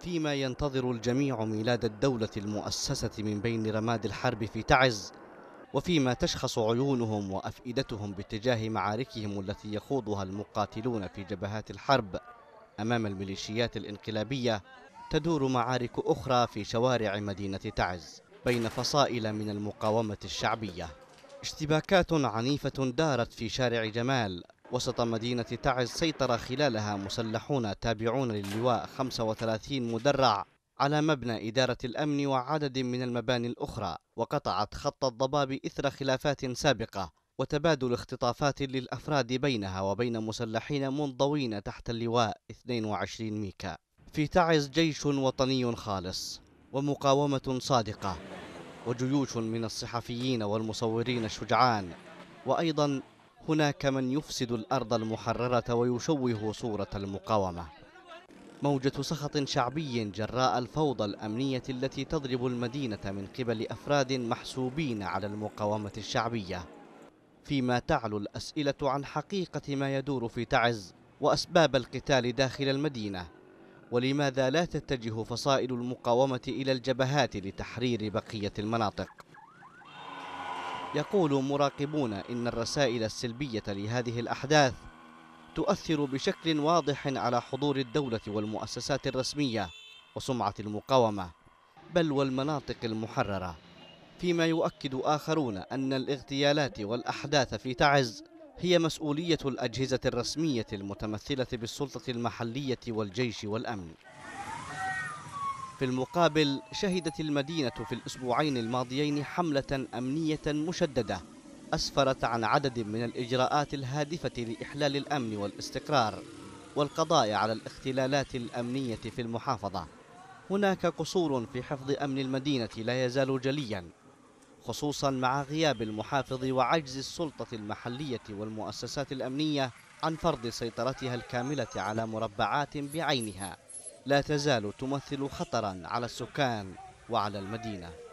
فيما ينتظر الجميع ميلاد الدولة المؤسسة من بين رماد الحرب في تعز، وفيما تشخص عيونهم وأفئدتهم باتجاه معاركهم التي يخوضها المقاتلون في جبهات الحرب أمام الميليشيات الانقلابية، تدور معارك أخرى في شوارع مدينة تعز بين فصائل من المقاومة الشعبية. اشتباكات عنيفة دارت في شارع جمال وسط مدينة تعز، سيطر خلالها مسلحون تابعون للواء 35 مدرع على مبنى إدارة الأمن وعدد من المباني الأخرى، وقطعت خط الضباب إثر خلافات سابقة وتبادل اختطافات للأفراد بينها وبين مسلحين منضوين تحت اللواء 22 ميكا. في تعز جيش وطني خالص ومقاومة صادقة وجيوش من الصحفيين والمصورين الشجعان، وأيضا هناك من يفسد الأرض المحررة ويشوه صورة المقاومة. موجة سخط شعبي جراء الفوضى الأمنية التي تضرب المدينة من قبل أفراد محسوبين على المقاومة الشعبية، فيما تعلو الأسئلة عن حقيقة ما يدور في تعز وأسباب القتال داخل المدينة، ولماذا لا تتجه فصائل المقاومة إلى الجبهات لتحرير بقية المناطق. يقول مراقبون إن الرسائل السلبية لهذه الأحداث تؤثر بشكل واضح على حضور الدولة والمؤسسات الرسمية وسمعة المقاومة بل والمناطق المحررة، فيما يؤكد آخرون أن الاغتيالات والأحداث في تعز هي مسؤولية الأجهزة الرسمية المتمثلة بالسلطة المحلية والجيش والأمن. في المقابل شهدت المدينة في الأسبوعين الماضيين حملة أمنية مشددة أسفرت عن عدد من الإجراءات الهادفة لإحلال الأمن والاستقرار والقضاء على الاختلالات الأمنية في المحافظة. هناك قصور في حفظ أمن المدينة لا يزال جليا، خصوصا مع غياب المحافظ وعجز السلطة المحلية والمؤسسات الأمنية عن فرض سيطرتها الكاملة على مربعات بعينها لا تزال تمثل خطرا على السكان وعلى المدينة.